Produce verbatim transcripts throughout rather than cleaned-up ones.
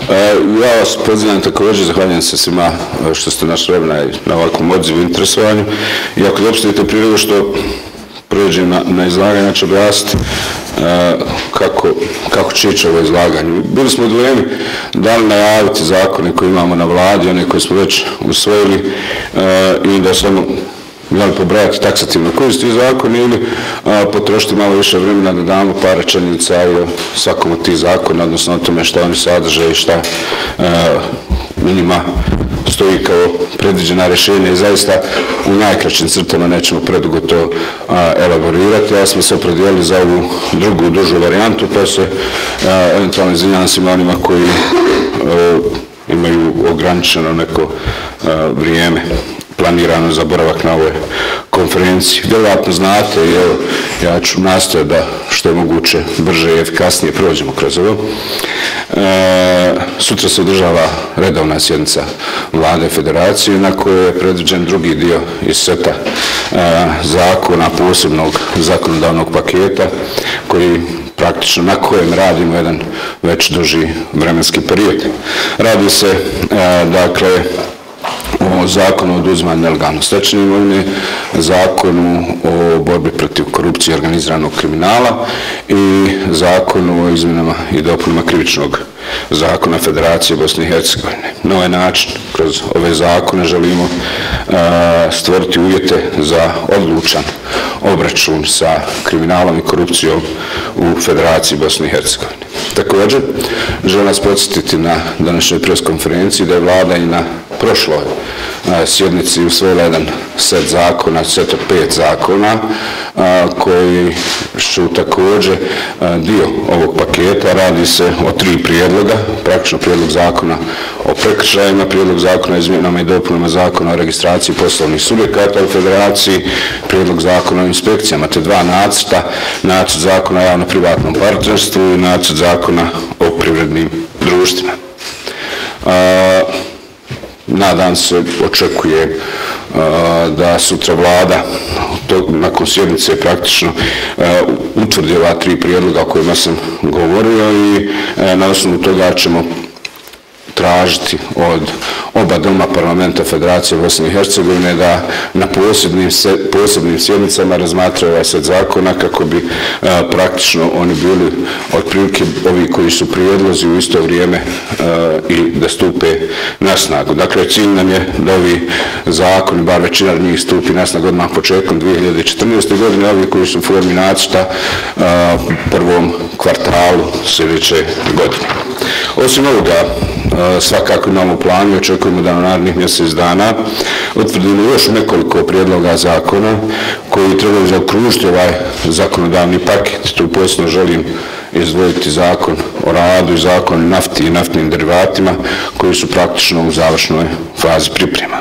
Ja vas pozivam također, zahvaljujem se svima što ste našli vremena na ovakvom odzivu i interesovanju. I ako dopustite prije što pređem na, na izlaganje, ću objasniti kako, kako će ići ovo izlaganje. Bili smo u dilemi da li najaviti zakone koje imamo na vladi, one koje smo već usvojili i da samo da li pobrajati taksativno koji su ti zakoni ili a, potrošiti malo više vremena da damo par rečenica o svakom od tih zakona, odnosno o tome šta oni sadrže i šta a, u njima stoji kao predviđena rješenja i zaista u najkraćim crtama nećemo predugo to a, elaborirati. Ja smo se opredijelili za ovu drugu, dužu varijantu, pa se a, eventualno izvinjavam svima onima koji a, imaju ograničeno neko a, vrijeme planirano za boravak na ovoj konferenciji. Vjerojatno znate, i evo, ja ću nastojati da što je moguće brže i efikasnije prođemo kroz ovo. E, sutra se održava redovna sjednica Vlade Federacije na kojoj je predviđen drugi dio iz seta e, zakona, posebnog zakonodavnog paketa koji praktično na kojem radimo jedan već duži vremenski period. Radi se, e, dakle, o zakonu o oduzimanju nelegalno stečene imovine, zakonu o borbi protiv korupcije i organiziranog kriminala i zakonu o izmjenama i dopunama krivičnog zakona Federacije Bosne i Hercegovine. Na ovaj način, kroz ove zakone, želimo a, stvoriti uvjete za odlučan obračun sa kriminalom i korupcijom u Federaciji Bosne i Hercegovine. Također, želim nas podsjetiti na današnjoj preskonferenciji da je vlada i na prošloj a, sjednici usvojila jedan set zakona, set od pet zakona a, koji su također a, dio ovog paketa. Radi se o tri prijedloga, praktično prijedlog zakona o prekršajima, prijedlog zakona o izmjenama i dopunama zakona o registraciji poslovnih subjekata u Federaciji, prijedlog zakona o inspekcijama, te dva nacrta, nacrt zakona o javno-privatnom partnerstvu i nacrt zakona o privrednim društvima. A, Nadam se, očekuje a, da sutra vlada to, nakon sjednice praktično a, utvrdi ova tri prijedloga o kojima sam govorio i a, na osnovu toga ćemo tražiti od oba doma parlamenta Federacije Bosne i Hercegovine da na posebnim, posebnim sjednicama razmatraju ovaj set zakona kako bi a, praktično oni bili otprilike ovi koji su prijedlozi u isto vrijeme a, i da stupe na snagu. Dakle, cilj nam je da ovi zakoni, bar većina njih, stupi na snagu odmah početkom dvije hiljade četrnaeste. godine, ovi koji su u formi nacrta prvom kvartalu sljedeće godine. Osim ovoga, svakako imamo u planu i očekujemo da na narednih mjesec dana utvrdimo još nekoliko prijedloga zakona koji trebaju zaokružiti ovaj zakonodavni paket. Tu posebno želim izdvojiti zakon o radu i zakon o nafti i naftnim derivatima koji su praktično u završnoj fazi priprema.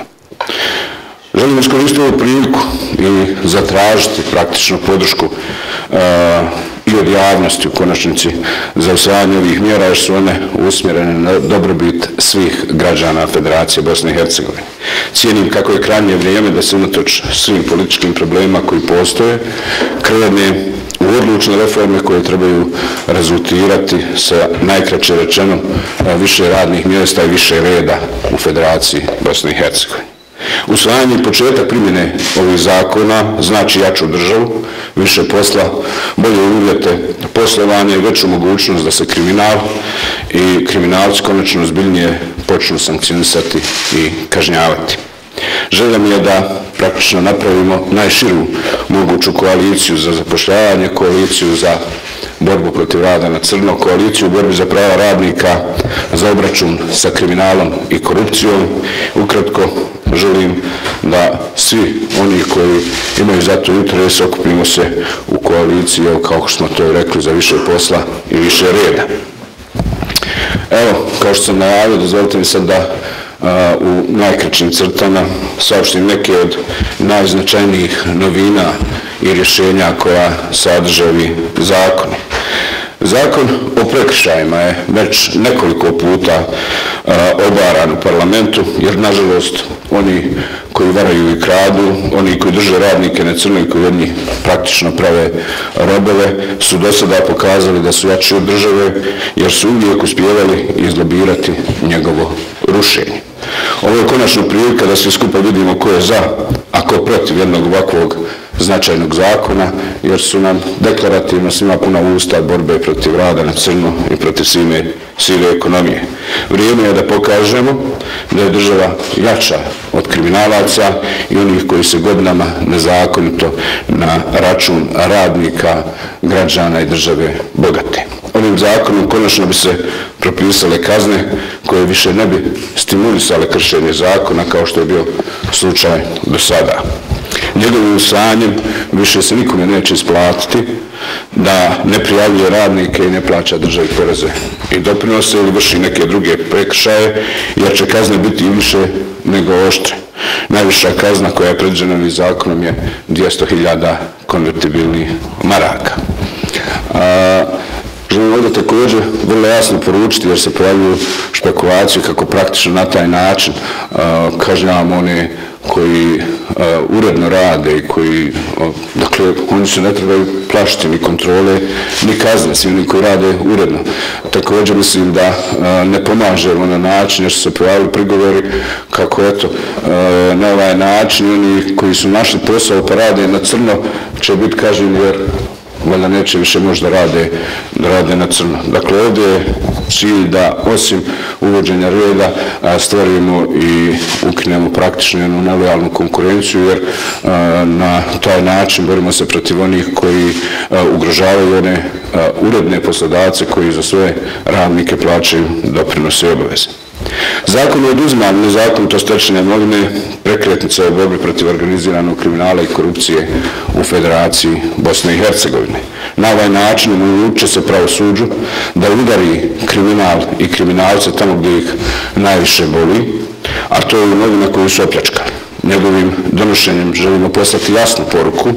Želim iskoristiti ovu priliku i zatražiti praktično podršku uh, i od javnosti u konačnici za usvajanje ovih mjera jer su one usmjerene na dobrobit svih građana Federacije Bosne i Hercegovine. Cijenim kako je krajnje vrijeme da se unatoč svim političkim problemima koji postoje krene u odlučne reforme koje trebaju rezultirati sa najkraće rečeno više radnih mjesta i više reda u Federaciji Bosne i Hercegovine. Usvajanje i početak primjene ovih zakona znači jaču državu, više posla, bolje uvjete poslovanja i veću mogućnost da se kriminal i kriminalci konačno ozbiljnije počnu sankcionisati i kažnjavati. Želja mi je da praktično napravimo najširu moguću koaliciju za zapošljavanje, koaliciju za borbu protiv rada na crno, koaliciju u borbi za prava radnika, za obračun sa kriminalom i korupcijom. Ukratko, želim da svi oni koji imaju za to interes okupimo se u koaliciji, evo kao što smo to rekli, za više posla i više reda. Evo, kao što sam najavio, dozvolite mi sad da a, u najkraćim crtama saopštim neke od najznačajnijih novina i rješenja koja sadrže ovi zakoni. Zakon o prekršajima je već nekoliko puta obaran u parlamentu, jer nažalost oni koji varaju i kradu, oni koji drže radnike na crno i koji od njih praktično prave robove, su do sada pokazali da su jači od države, jer su uvijek uspijevali izlobirati njegovo rušenje. Ovo je konačno prilika da svi skupa vidimo ko je za, a ko protiv jednog ovakvog značajnog zakona, jer su nam deklarativno svima puna usta borbe protiv rada na crno i protiv sive ekonomije. Vrijeme je da pokažemo da je država jača od kriminalaca i onih koji se godinama nezakonito na račun radnika, građana i države bogate. Ovim zakonom konačno bi se propisale kazne koje više ne bi stimulisale kršenje zakona kao što je bio slučaj do sada. Njegovim usvajanjem više se nikome neće isplatiti da ne prijavljuje radnike i ne plaća državi poreze i doprinose ili vrši neke druge prekršaje, jer će kazne biti i više nego oštre. Najviša kazna koja je predviđena ovim zakonom je dvjesto hiljada konvertibilnih maraka. A, želim ovdje također vrlo jasno poručiti, jer se pojavljuju špekulacije kako praktično na taj način a, kažnjavamo one koji a, uredno rade i koji, a, dakle, oni se ne trebaju plašiti ni kontrole, ni kazne, svi oni koji rade uredno. Također mislim da a, ne pomažemo na način, jer su se pojavili prigovori kako, eto, a, na ovaj način oni koji su našli posao pa rade na crno će biti kažnjeni, jer valjda neće više možda rade, da rade na crno. Dakle, ovdje je cilj da osim uvođenja reda stvorimo i ukinemo praktično jednu nelojalnu konkurenciju, jer a, na taj način borimo se protiv onih koji a, ugrožavaju one a, uredne poslodavce koji za svoje radnike plaćaju doprinose i obaveze. Zakon o oduzimanju nezakonito stečene imovine prekretnica je u borbi protiv organiziranog kriminala i korupcije u Federaciji Bosne i Hercegovine. Na ovaj način omogućit će se pravosuđu da udari kriminal i kriminalce tamo gdje ih najviše boli, a to je imovina koju su opljačkali. Njegovim donošenjem želimo poslati jasnu poruku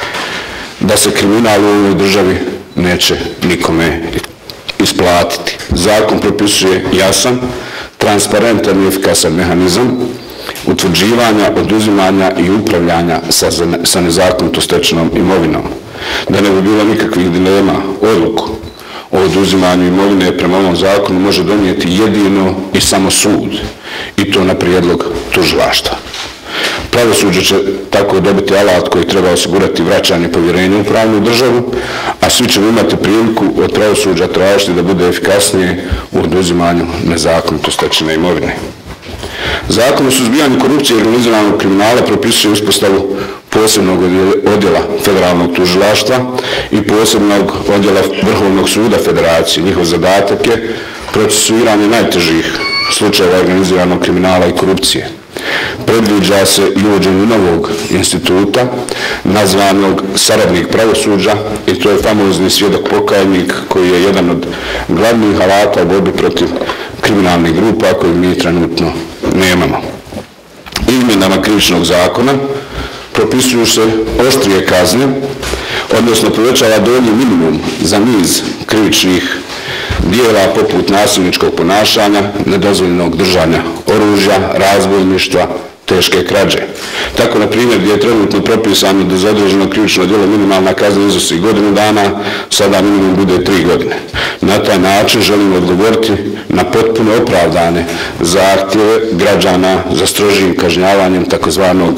da se kriminal u ovoj državi neće nikome isplatiti. Zakon propisuje jasan, transparentan i efikasan mehanizam utvrđivanja, oduzimanja i upravljanja sa, sa nezakonito stečenom imovinom. Da ne bi bilo nikakvih dilema, odluku o oduzimanju imovine prema ovom zakonu može donijeti jedino i samo sud, i to na prijedlog tužilaštva. Pravosuđe će tako dobiti alat koji treba osigurati vraćanje povjerenja u pravnu državu, a svi ćemo imati priliku od pravosuđa tražiti da bude efikasnije u oduzimanju nezakonito stečene imovine. Zakon o suzbijanju korupcije i organiziranog kriminala propisuje uspostavu posebnog odjela federalnog tužilaštva i posebnog odjela Vrhovnog suda Federacije. Njihov zadatak je procesuiranje najtežih slučajeva organiziranog kriminala i korupcije. Predviđa se i uvođenje novog instituta nazvanog saradnik pravosuđa, i to je famozni svjedok pokajnik koji je jedan od glavnih alata u borbi protiv kriminalnih grupa koje mi trenutno nemamo. Izmjenama krivičnog zakona propisuju se oštrije kazne, odnosno povećava donji minimum za niz krivičnih dijela poput nasilničkog ponašanja, nedozvoljenog držanja oružja, razbojništva, teške krađe. Tako, na primjer, gdje je trenutno propisano da za određeno krivično djelo minimalna kazna iznosi godinu dana, sada minimum bude tri godine. Na taj način želimo odgovoriti na potpuno opravdane zahtjeve građana za strožijim kažnjavanjem takozvanog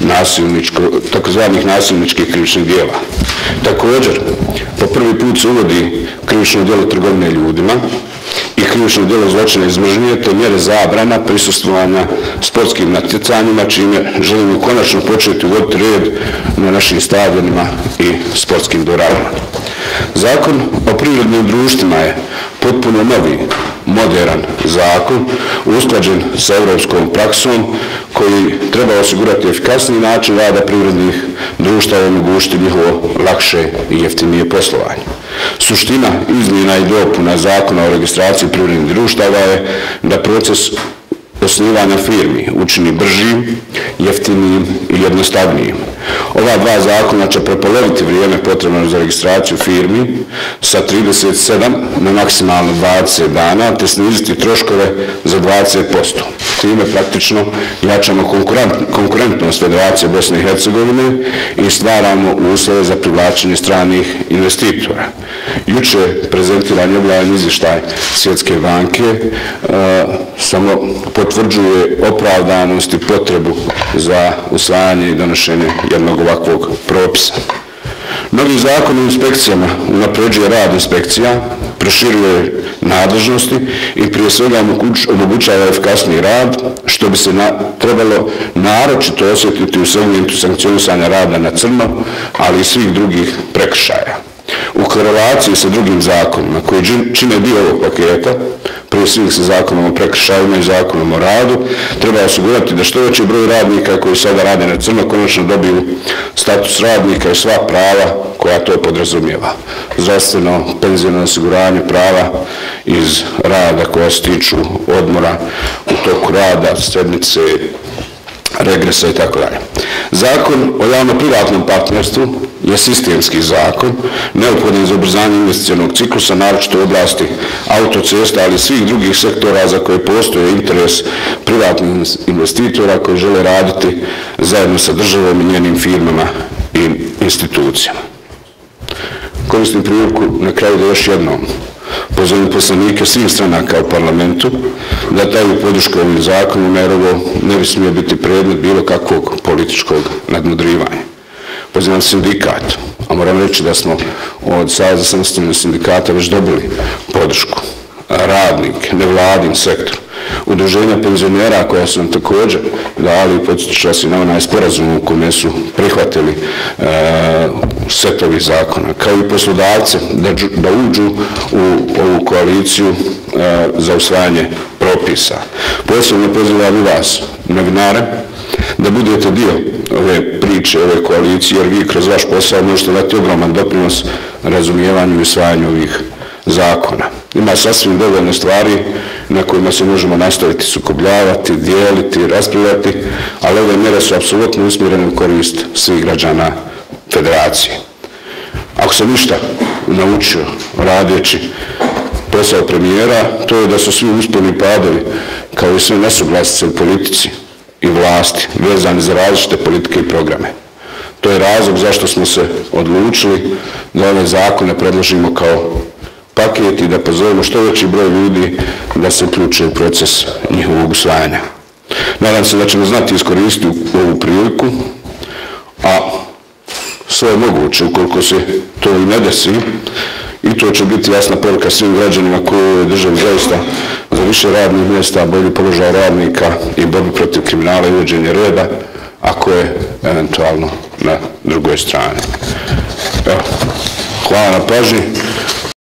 takozvanih nasilničkih krivičnih djela. Također, po prvi put se uvodi krivično djelo trgovine ljudima i krivično djelo zločina iz mržnje, te mjere zabrana prisustvovanja sportskim natjecanjima, čime želimo konačno početi uvoditi red na našim stadionima i sportskim dvoranama. Zakon o privrednim društvima je potpuno novi, moderan zakon, usklađen sa europskom praksom, koji treba osigurati efikasniji način rada privrednih društava i omogućiti njihovo lakše i jeftinije poslovanje. Suština izmjena i dopuna zakona o registraciji privrednih društava je da proces osnivanja firmi učini bržim, jeftinijim i jednostavnijim. Ova dva zakona će prepoloviti vrijeme potrebno za registraciju firmi sa trideset sedam na maksimalno dvadeset dana, te sniziti troškove za dvadeset posto. Time praktično jačamo konkurentnost Federacije Bosne i Hercegovine i stvaramo uslove za privlačenje stranih investitora. Juče prezentiran je objavljen izvještaj Svjetske banke, samo potvrđuje opravdanost i potrebu za usvajanje i donošenje jednog ovakvog propisa. Novi zakon o inspekcijama unapređuje rad inspekcija, proširuje nadležnosti i prije svega omogućava efikasniji rad, što bi se trebalo naročito osjetiti u segmentu sankcionisanja rada na crno, ali i svih drugih prekršaja. U korelaciji sa drugim zakonima koji čine dio ovog paketa, prije svih sa zakonom o prekršajima i zakonom o radu, treba osigurati da što veći broj radnika koji sada rade na crno konačno dobiju status radnika i sva prava koja to podrazumijeva. Zdravstveno, penzijno osiguranje, prava iz rada koja se tiču odmora u toku rada, sedmice, regresa i tako dalje. Zakon o javno-privatnom partnerstvu je sistemski zakon, neophodan za ubrzanje investicionog ciklusa, naročito u oblasti autocesta, ali i svih drugih sektora za koje postoje interes privatnih investitora koji žele raditi zajedno sa državom i njenim firmama i institucijama. Koristim priliku na kraju da još jednom pozovem poslanike svih stranaka u parlamentu da daju podršku ovim zakonima, jer ovo ne bi smije biti predmet bilo kakvog političkog nadmudrivanja. Pozivam sindikat, a moram reći da smo od Saveza samostalnih sindikata već dobili podršku, radnike, nevladin sektor, udruženja penzionera koja su nam također dali i podsjetit vas i na onaj sporazum u kome su prihvatili setovi zakona, kao i poslodavce da uđu u ovu koaliciju za usvajanje propisa. Posebno pozivam i vas, novinare, da budete dio ove priče, ove koalicije, jer vi kroz vaš posao možete dati ogroman doprinos razumijevanju i usvajanju ovih zakona. Ima sasvim dovoljno stvari na kojima se možemo nastaviti sukobljavati, dijeliti, raspravljati, ali ove mjere su apsolutno usmjerene u korist svih građana Federacije. Ako sam ništa naučio radeći posao premijera, to je da su svi usponi i padovi, kao i sve nesuglasice u politici i vlasti, vezani za različite politike i programe. To je razlog zašto smo se odlučili da ove zakone predložimo kao paket i da pozovemo što veći broj ljudi da se uključe u proces njihovog usvajanja. Nadam se da ćemo znati iskoristiti ovu priliku, a sve je moguće ukoliko se to i ne desi, i to će biti jasna poruka svim građanima koji u državi zaista za više radnih mjesta, bolji položaj radnika i borbi protiv kriminala i uvođenje reda, ako je eventualno na drugoj strani. Evo, hvala na pažnji.